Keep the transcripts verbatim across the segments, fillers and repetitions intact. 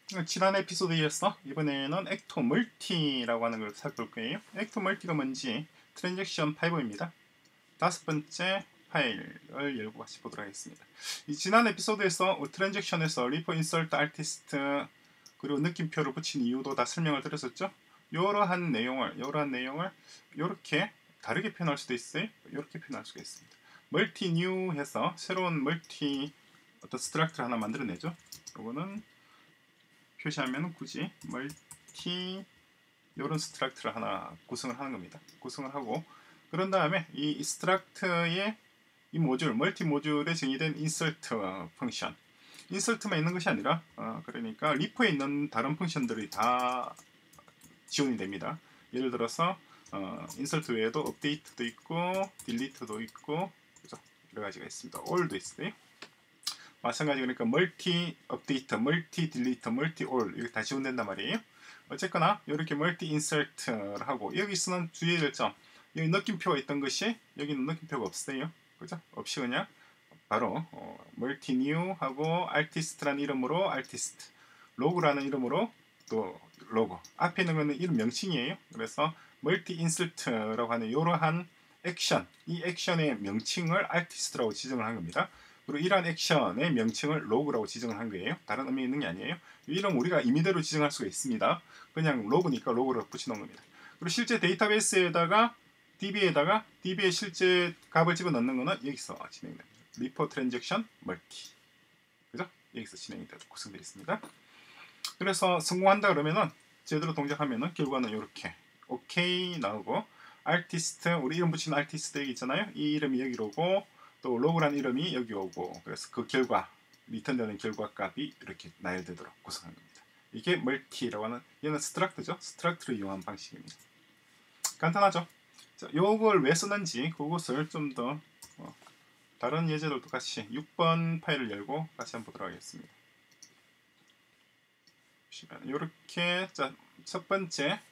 지난 에피소드에 이어서 이번에는 액토 멀티라고 하는 걸 살펴볼 거예요. 액토 멀티가 뭔지 트랜잭션 파이브입니다. 다섯 번째 파일을 열고 같이 보도록 하겠습니다. 이 지난 에피소드에서 트랜잭션에서 리퍼 인설트 아티스트 그리고 느낌표를 붙인 이유도 다 설명을 드렸었죠. 이러한 내용을 이러한 내용을 이렇게 다르게 표현할 수도 있어요. 이렇게 표현할 수가 있습니다. 멀티 뉴 해서 새로운 멀티 어떤 스트럭처를 하나 만들어내죠. 이거는 표시하면 굳이 멀티 이런 스트럭처를 하나 구성을 하는 겁니다. 구성을 하고 그런 다음에 이 스트럭처의 이 모듈, 멀티 모듈에 정의된 인서트 펑션, 인서트만 있는 것이 아니라 어, 그러니까 리퍼에 있는 다른 펑션들이 다 지원이 됩니다. 예를 들어서 어, 인서트 외에도 업데이트도 있고 딜리트도 있고 그죠? 여러 가지가 있습니다. all도 있어요. 마찬가지 그러니까 멀티 업데이트, 멀티 딜리트, 멀티 올 이렇게 다 지원된단 말이에요. 어쨌거나 이렇게 멀티 인서트를 하고 여기서는 주의할 점 여기 느낌표가 있던 것이 여기는 느낌표가 없어요. 그죠? 없이 그냥 바로 어, 멀티 뉴 하고 아티스트라는 이름으로 아티스트, 로그라는 이름으로 또 로고 앞에 있는 거는 이름 명칭이에요. 그래서 멀티 인서트라고 하는 이러한 액션, 이 액션의 명칭을 아티스트라고 지정을 한 겁니다. 그리고 이러한 액션의 명칭을 로그라고 지정을 한 거예요. 다른 의미 있는 게 아니에요. 이름 우리가 임의대로 지정할 수가 있습니다. 그냥 로그니까 로그를 붙여놓은 겁니다. 그리고 실제 데이터베이스에다가 디비에다가 디비에 실제 값을 집어넣는 거는 여기서 진행됩니다. 리퍼 트랜잭션 멀티. 그죠? 여기서 진행이 되고 구성되어 있습니다. 그래서 성공한다 그러면은 제대로 동작하면은 결과는 이렇게 오케이 나오고 아티스트 우리 이름 붙인 아티스트 여기 있잖아요. 이 이름이 여기로 오고 또 로그라는 이름이 여기 오고 그래서 그 결과 리턴되는 결과 값이 이렇게 나열되도록 구성한 겁니다. 이게 멀티라고 하는 얘는 스트럭트죠. 스트럭트를 이용한 방식입니다. 간단하죠. 자, 요걸 왜 쓰는지 그것을 좀 더 어, 다른 예제들도 같이 육 번 파일을 열고 같이 한번 보도록 하겠습니다. 이렇게 자, 첫 번째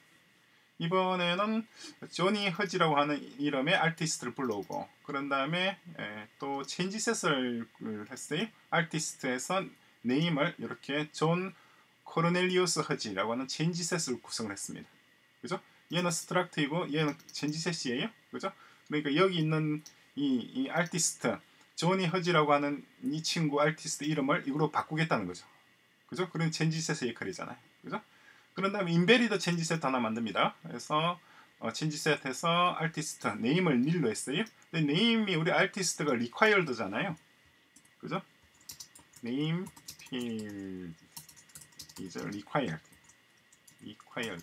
이번에는 조니 허지라고 하는 이름의 아티스트를 불러오고 그런 다음에 에, 또 체인지셋을 했어요. 아티스트에서 네임을 이렇게 존 코르넬리우스 허지라고 하는 체인지셋을 구성을 했습니다. 그죠? 얘는 스트럭트이고 얘는 체인지셋이에요. 그죠? 그러니까 여기 있는 이, 이 아티스트 조니 허지라고 하는 이 친구 아티스트 이름을 이거로 바꾸겠다는 거죠. 그죠? 그런 체인지셋의 역할이잖아요. 그죠? 그런 다음에 인베리더 체인지셋 하나 만듭니다. 그래서 어, 체인지셋에서 아티스트 네임을 닐로 했어요. 근데 네임이 우리 아티스트가 required잖아요. 그죠? 네임 필드 is required. required.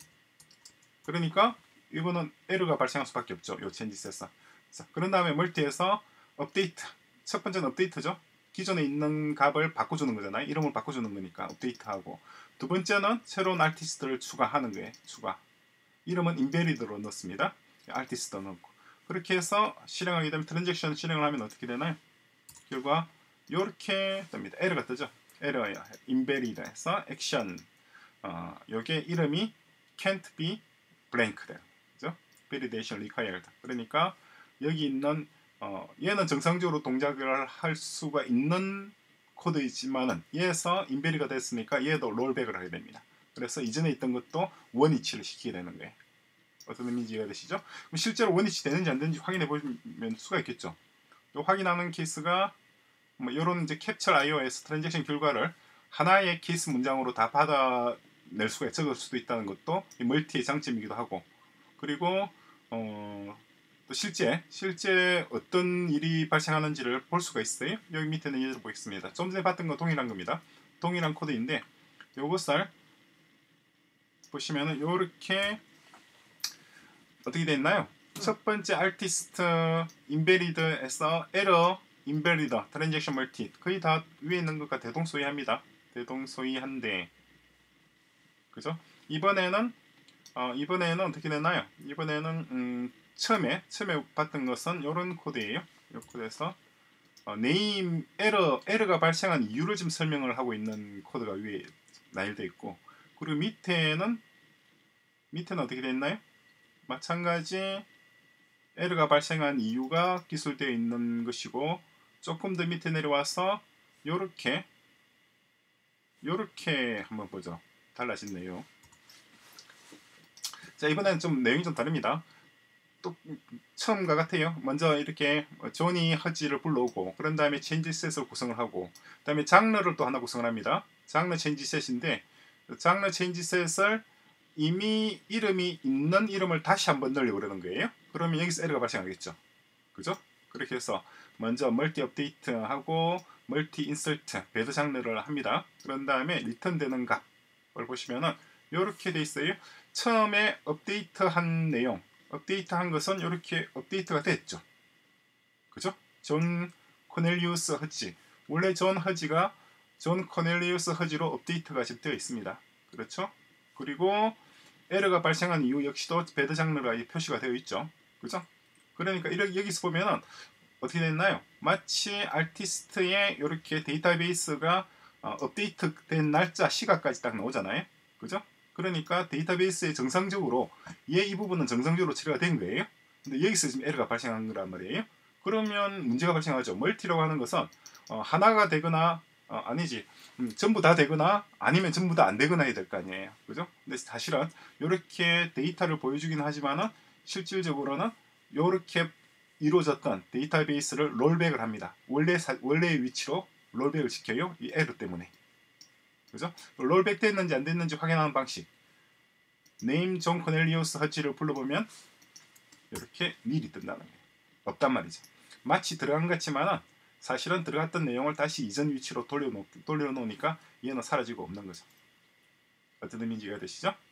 그러니까 이거는 에러가 발생할 수밖에 없죠. 요 체인지셋에서. 자, 그런 다음에 멀티에서 업데이트. 첫 번째는 업데이트죠. 기존에 있는 값을 바꿔주는 거잖아요. 이름을 바꿔주는 거니까 업데이트하고 두 번째는 새로운 아티스트를 추가하는 거예요. 추가. 이름은 인베리드로 넣습니다. 아티스트 넣고 그렇게 해서 실행하게 되면 트랜잭션 실행을 하면 어떻게 되나요? 결과 이렇게 뜹니다. 에러가 뜨죠. 에러야. 인베리드에서 액션 어, 요게 이름이 can't be blank 돼요. 그죠? validation required. 그러니까 여기 있는 어, 얘는 정상적으로 동작을 할 수가 있는 코드이지만은 얘에서 인베리가 됐으니까 얘도 롤백을 하게 됩니다. 그래서 이전에 있던 것도 원위치를 시키게 되는 거예요. 어떤 의미인지 이해되시죠? 그럼 실제로 원위치 되는지 안 되는지 확인해 보면 수가 있겠죠. 또 확인하는 케이스가 뭐 이런 이제 캡처 아이오에서 트랜잭션 결과를 하나의 케이스 문장으로 다 받아낼 수가 적을 수도 있다는 것도 이 멀티의 장점이기도 하고 그리고 어, 또 실제 실제 어떤 일이 발생하는지를 볼 수가 있어요. 여기 밑에는 예를 보겠습니다. 좀 전에 봤던 거 동일한 겁니다. 동일한 코드인데 이것을 보시면은 이렇게 어떻게 됐나요? 첫 번째 아티스트 인베리드에서 에러 인베리더 트랜잭션 멀티 거의 다 위에 있는 것과 대동소이합니다. 대동소이한데 그죠? 이번에는 어, 이번에는 어떻게 됐나요? 이번에는 음, 처음에 처음에 봤던 것은 이런 코드예요. 이 코드에서 어, 네임 에러 에러가 발생한 이유를 지금 설명을 하고 있는 코드가 위에 나열되어 있고 그리고 밑에는 밑에는 어떻게 됐나요? 마찬가지 에러가 발생한 이유가 기술되어 있는 것이고 조금 더 밑에 내려와서 이렇게 요렇게 한번 보죠. 달라진 내용. 자, 이번에는 좀 내용이 좀 다릅니다. 또 처음과 같아요. 먼저 이렇게 조니 허지를 불러오고, 그런 다음에 체인지셋을 구성을 하고, 그 다음에 장르를 또 하나 구성을 합니다. 장르 체인지셋인데, 장르 체인지셋을 이미 이름이 있는 이름을 다시 한번 넣으려고 그러는 거예요. 그러면 여기서 에러가 발생하겠죠. 그죠? 그렇게 해서 먼저 멀티 업데이트하고 멀티 인설트 배드 장르를 합니다. 그런 다음에 리턴 되는 값을 보시면은 이렇게 돼 있어요. 처음에 업데이트한 내용, 업데이트한 것은 이렇게 업데이트가 됐죠. 그죠? 존 코넬리우스 허지. 원래 존 허지가 존 코넬리우스 허지로 업데이트가 지금 되어 있습니다. 그렇죠? 그리고 에러가 발생한 이유 역시도 배드 장르가 표시가 되어 있죠. 그죠? 그러니까 이렇게 여기서 보면은 어떻게 됐나요? 마치 아티스트의 이렇게 데이터베이스가 어, 업데이트된 날짜 시각까지 딱 나오잖아요. 그죠? 그러니까 데이터베이스에 정상적으로 얘 이 부분은 정상적으로 처리가 된 거예요. 근데 여기서 지금 에러가 발생한 거란 말이에요. 그러면 문제가 발생하죠. 멀티라고 하는 것은 어, 하나가 되거나 어, 아니지 음, 전부 다 되거나 아니면 전부 다 안 되거나 해야 될 거 아니에요. 그죠? 근데 사실은 이렇게 데이터를 보여주긴 하지만은 실질적으로는 이렇게 이루어졌던 데이터베이스를 롤백을 합니다. 원래 사, 원래의 위치로 롤백을 시켜요. 이 에러 때문에. 그죠? 롤백 됐는지 안 됐는지 확인하는 방식. 네임 존 코넬리우스 허지를 불러보면 이렇게 닐이 뜬다는 거예요. 없단 말이죠. 마치 들어간 것 같지만은 사실은 들어갔던 내용을 다시 이전 위치로 돌려놓, 돌려놓으니까 얘는 사라지고 없는 거죠. 어떤 의미인지 이해가 되시죠?